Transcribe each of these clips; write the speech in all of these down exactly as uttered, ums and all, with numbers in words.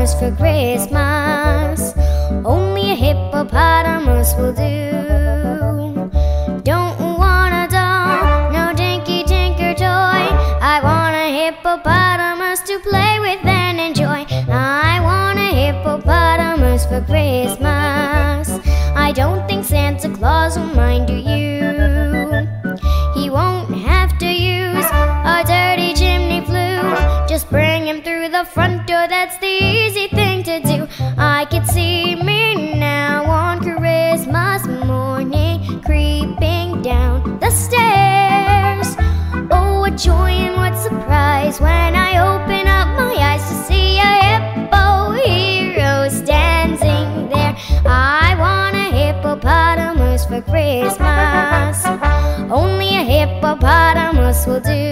hippopotamus for Christmas. Only a hippopotamus will do. Don't want a doll, no dinky tinker toy. I want a hippopotamus to play with and enjoy. I want a hippopotamus for Christmas. I don't think Santa Claus will mind, do you? He won't have to use a dirty chimney flue. Just bring him through the front door, that's the easy thing to do. I could see me now on Christmas morning, creeping down the stairs. Oh, what joy and what surprise when I open up my eyes to see a hippo hero standing there. I want a hippopotamus for Christmas. Only a hippopotamus will do.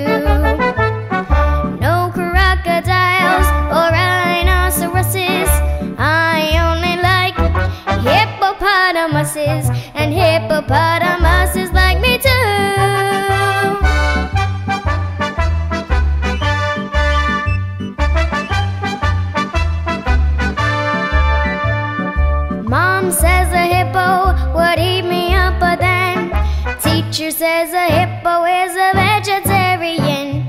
No crocodiles or rhinoceroses. I only like hippopotamuses, and hippopotamuses like me too. Mom says a hippo would eat me up, but then teacher says a hippo is a vegetarian.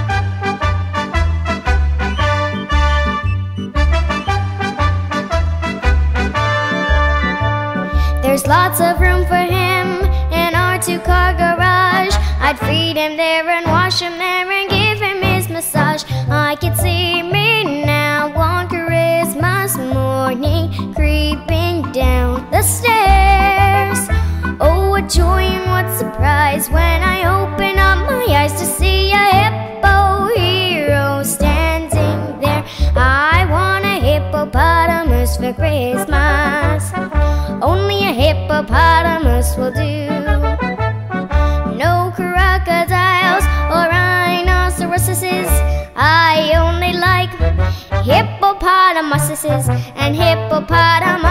There's lots of room for him in our two-car garage. I'd feed him there and wash him there and give him his massage. I could see me now on Christmas morning, creeping down the stairs. Oh, what joy and what surprise when I open up my eyes to see a hippo hero standing there. I want a hippopotamus for Christmas. Only a hippopotamus will do. No crocodiles or rhinoceroses. I only like hippopotamuses, and hippopotamuses